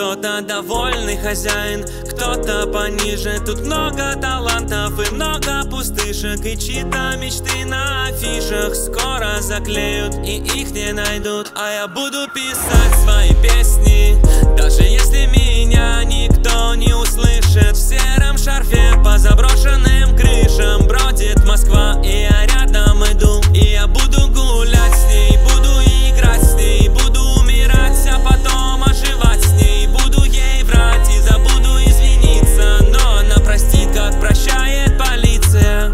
Кто-то довольный хозяин, кто-то пониже. Тут много талантов и много пустышек, и чьи-то мечты на афишах скоро заклеют и их не найдут. А я буду писать свои песни, даже если меня никто не услышит. В сером шарфе по заброшенным крышам бродит Москва, и я рядом иду. И я буду гулять с ней, буду играть с ней, буду умирать, а потом оживать с ней. Буду ей врать и забуду извиниться, но она простит, как прощает полиция.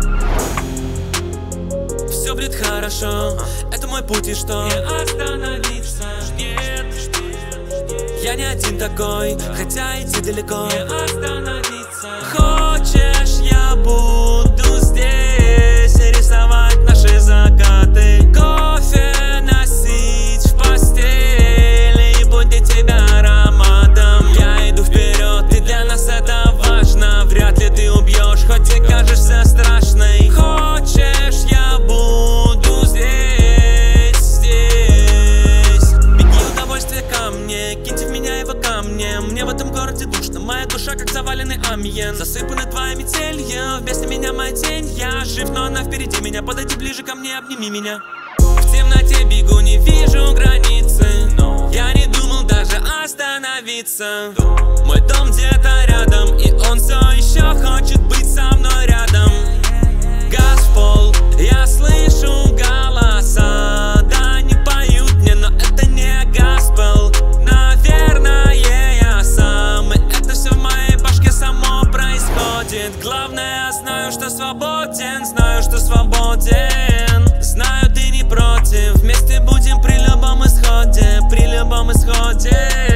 Все будет хорошо, это мой путь, и что? Не остановиться, нет. Я не один такой, хотя идти далеко. Не остановиться. Хочешь, я буду здесь рисовать наши закаты, кофе носить в постели и будить тебя ароматом. Я иду вперед, и для нас это важно. Вряд ли ты убьешь, хоть и кажешься страшной. Хочешь, я буду здесь. Беги, удовольствие ко мне, киньте в меня его камнем. Мне в этом городе душно, моя душа как заваленный амьен. Засыпаны твоими телья, вместо меня моя тень. Я жив, но она впереди меня, подойди ближе ко мне, обними меня. В темноте бегу, не вижу границы, но я не думал даже остановиться. Мой дом где-то рядом, и он все еще хочет быть со мной рядом. Газ в пол, я слышу голоса, да они поют мне, но это не госпел. Наверное, я сам, и это все в моей башке само происходит. Главное, я знаю, что свободен, знаю, что свободен. Знаю, ты не против, вместе будем при любом исходе, при любом исходе.